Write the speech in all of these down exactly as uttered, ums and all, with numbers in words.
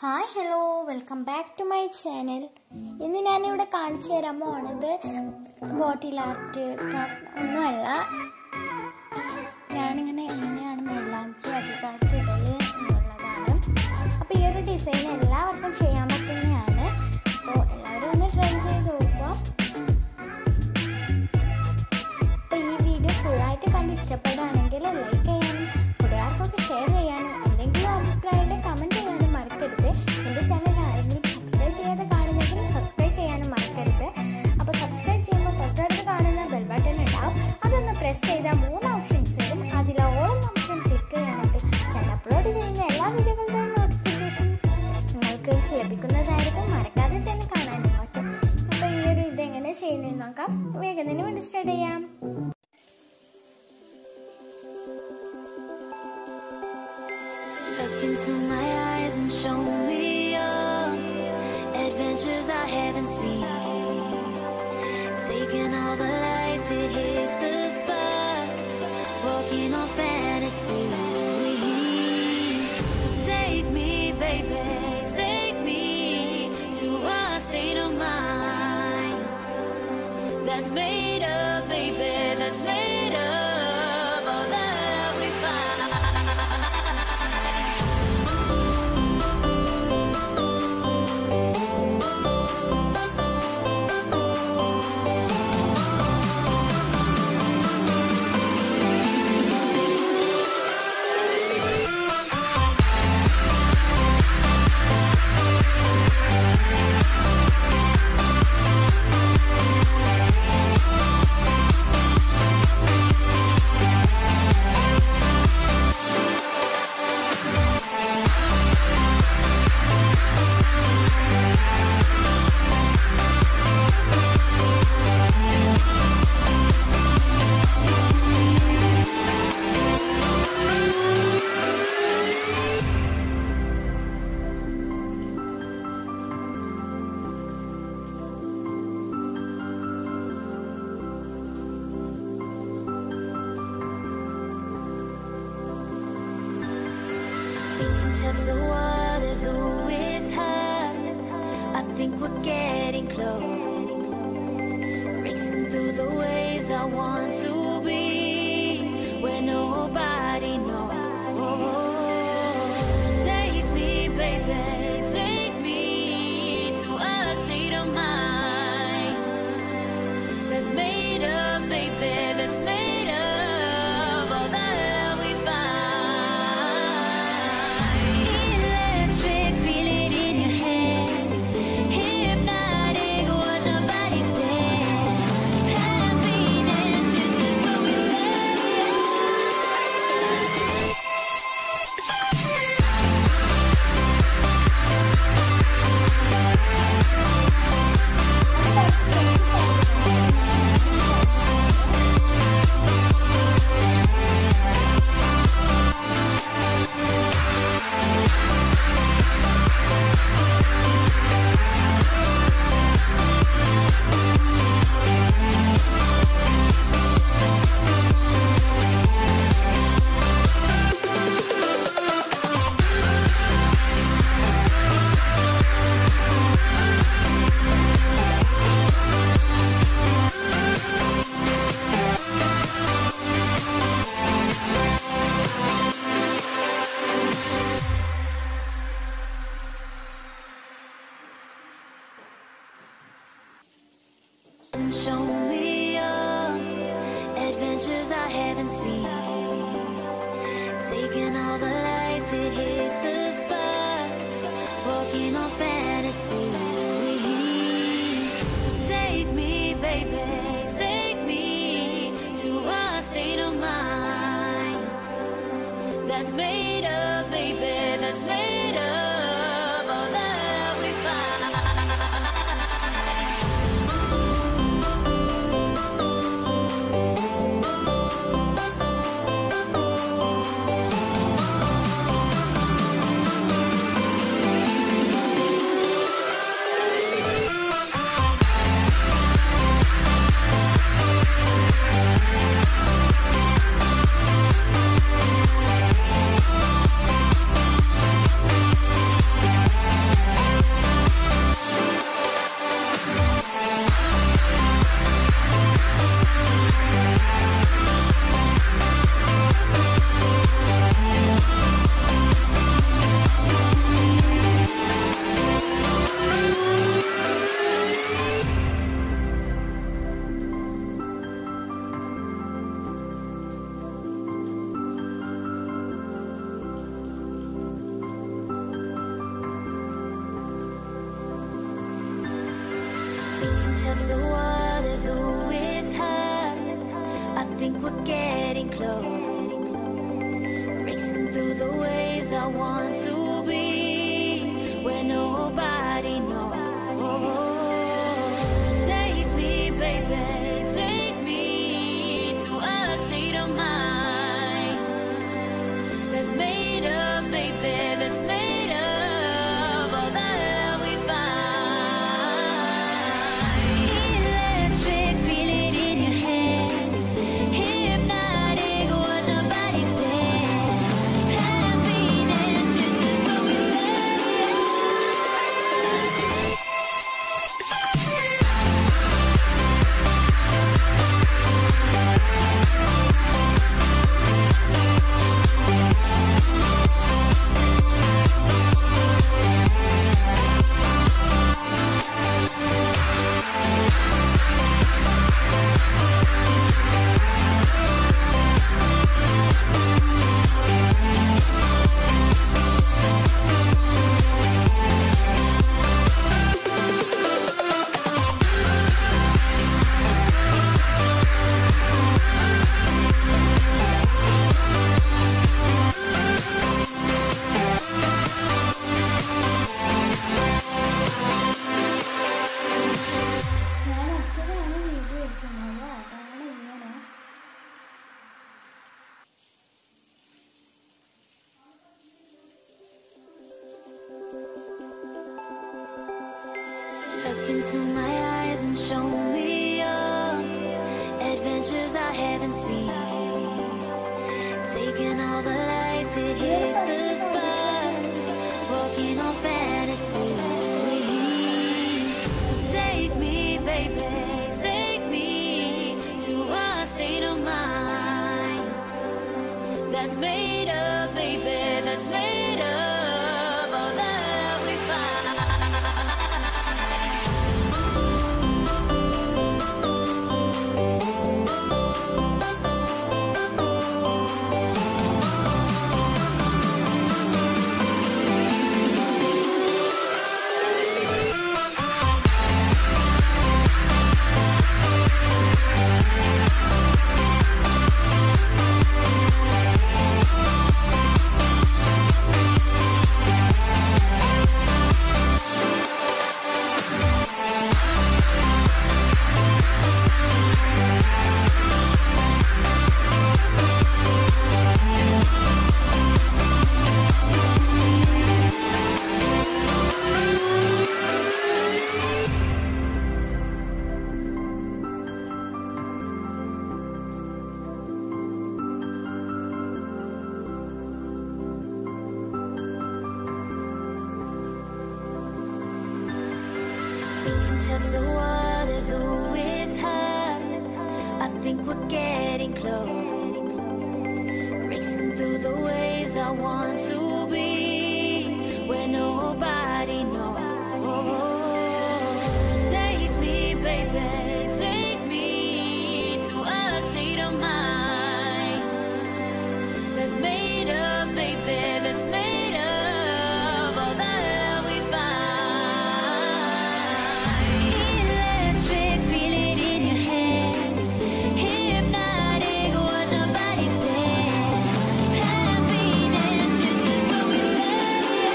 Hi hello welcome back to my channel. ഇന്ന് ഞാനിവിടെ കാണിച്ചു തരാൻ പോണത് ബോട്ടിൽ ആർട്ട് ക്രാഫ്റ്റ് ഒന്നുമല്ല. ഞാനിങ്ങനെ എങ്ങനെയാണ് മെല്ലാഞ്ചി അധികമായിട്ട് ഇടല് എന്നുള്ളതാണ്. അപ്പോൾ ഈ ഒരു ഡിസൈൻ എല്ലാവർക്കും ചെയ്യാൻ പറ്റുന്നതാണ്. അപ്പോൾ എല്ലാവരും ഒന്ന് ട്രൈ ചെയ്ത് നോക്കുക. അപ്പോൾ ഈ വീഡിയോ ഫുള്ളായിട്ട് കണ്ട് ഇഷ്ടപ്പെടുകയാണെങ്കിൽ ലൈക്ക് ചെയ്യാനും കൂട്ടുകാർക്കൊക്കെ ഷെയർ ചെയ്യാനും എന്തെങ്കിലും അഭിപ്രായത്തെ കമൻറ്റ് ചെയ്യാനും മറക്കരുത്. എൻ്റെ ചാനൽ ആരെങ്കിലും സബ്സ്ക്രൈബ് ചെയ്യാതെ കാണുന്നെങ്കിൽ സബ്സ്ക്രൈബ് ചെയ്യാനും മറക്കരുത്. അപ്പോൾ സബ്സ്ക്രൈബ് ചെയ്യുമ്പോൾ തൊട്ടടുത്ത് കാണുന്ന ബെൽ ബട്ടൺ ഉണ്ടാവും. അതൊന്ന് പ്രസ് ചെയ്താൽ മൂന്ന് ഓപ്ഷൻസ് വരും. അതിൽ ഓൾ ഓപ്ഷൻ ക്ലിക്ക് ചെയ്യുകയാണെങ്കിൽ ഞാൻ അപ്ലോഡ് ചെയ്യുന്ന എല്ലാ വീഡിയോകളുടെയും നോട്ടിഫിക്കേഷൻ നിങ്ങൾക്ക് ലഭിക്കുന്നതായിരിക്കും. മറക്കാതെ തന്നെ കാണാനും പറ്റും. അപ്പോൾ ഈ ഒരു ഇതെങ്ങനെ ചെയ്യുന്നതെന്ന് നോക്കാം. വേഗം തന്നെ വേണ്ടി സ്റ്റാർട്ട് ചെയ്യാം. Look into my eyes and show me your adventures I haven't seen. Taking all the life, it hits the spot. Walking on fantasy. So take me, baby, take me to a state of mind that's made up, baby, that's made up all that we find. Test the waters, oh it's hot. I think we're getting close. Racing through the waves, I want to be where nobody knows. Take me, baby, take me to a state of mind that's made up, baby, that's made up all that we find. Electric, feel it in your hands. Hypnotic, watch your body stand. Happiness, this is where we stand. And show me your adventures I haven't seen. Taking all the life, it hits the spot. Walking on fantasy. So take me, baby, take me to a state of mind that's made up, baby, that's made up all that we find. I want to be, where nobody knows. Take me, baby, take me to a state of mind that's made up, baby, that's made of all the love we find. Electric, feel it in your hands. Hypnotic, watch your body stand. Happiness, this is what we stand. ഞാൻ ഒറ്റയ്ക്കാണ് video എടുക്കുന്നത്, അതാണ് ഇങ്ങനെ. Look into my eyes and show me your adventures I haven't seen. Taking all the life, it hits the spot. Walking on fantasy. So take me, baby, take me to a state of mind that's made up, baby, that's made up all that we find. Test the waters, oh, it's hot. I think we're getting close. Racing through the waves, I want to be where nobody knows. Take me, baby, take me to a state of mind that's made up, baby, that's made of all the love we find. Electric, feel it in your hands. Hypnotic, watch your body stand. Happiness, this is what we stand.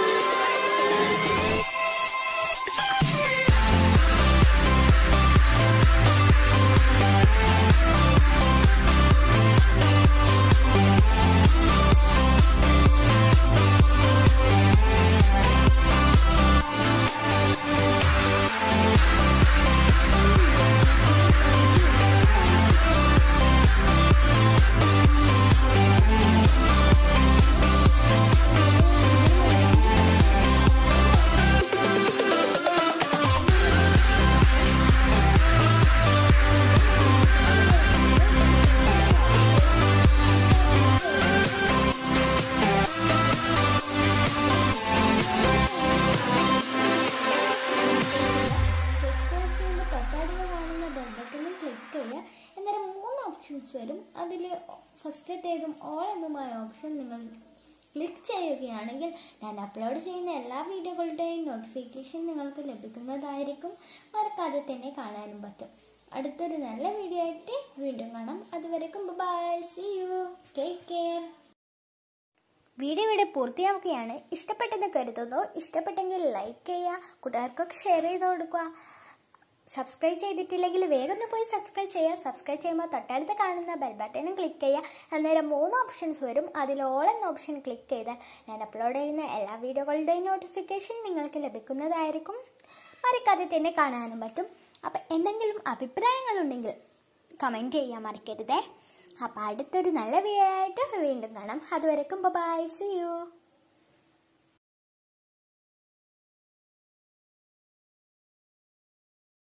Options വരും. അതിൽ ഫസ്റ്റത്തേതും all എന്നുമായ option നിങ്ങൾ click ചെയ്യുകയാണെങ്കിൽ ഞാൻ upload ചെയ്യുന്ന എല്ലാ വീഡിയോകളുടെയും notification നിങ്ങൾക്ക് ലഭിക്കുന്നതായിരിക്കും. മറക്കാതെ തന്നെ കാണാനും പറ്റും. അടുത്തൊരു നല്ല വീഡിയോ ആയിട്ട് വീണ്ടും കാണാം. അതുവരേക്കും bye, see you, take care. Video ഇവിടെ പൂർത്തിയാവുകയാണ്. ഇഷ്ടപ്പെട്ടെന്ന് കരുതുന്നു. ഇഷ്ടപ്പെട്ടെങ്കിൽ ലൈക്ക് ചെയ്യുക, കൂട്ടുകാർക്കൊക്കെ ഷെയർ ചെയ്ത് കൊടുക്കുക. സബ്സ്ക്രൈബ് ചെയ്തിട്ടില്ലെങ്കിൽ വേഗം ഒന്ന് പോയി സബ്സ്ക്രൈബ് ചെയ്യുക. സബ്സ്ക്രൈബ് ചെയ്യുമ്പോൾ തൊട്ടടുത്ത് കാണുന്ന ബെൽ ബട്ടനും ക്ലിക്ക് ചെയ്യുക. അന്നേരം മൂന്ന് ഓപ്ഷൻസ് വരും. അതിൽ ഓൾ എന്ന ഓപ്ഷൻ ക്ലിക്ക് ചെയ്താൽ ഞാൻ അപ്ലോഡ് ചെയ്യുന്ന എല്ലാ വീഡിയോകളുടെയും നോട്ടിഫിക്കേഷൻ നിങ്ങൾക്ക് ലഭിക്കുന്നതായിരിക്കും. മറക്കാതെ തന്നെ കാണാനും പറ്റും. അപ്പം എന്തെങ്കിലും അഭിപ്രായങ്ങളുണ്ടെങ്കിൽ കമൻറ്റ് ചെയ്യാൻ മറക്കരുതേ. അപ്പം അടുത്തൊരു നല്ല വീഡിയോ ആയിട്ട് വീണ്ടും കാണാം. അതുവരെക്കും ബൈ, സീ യു.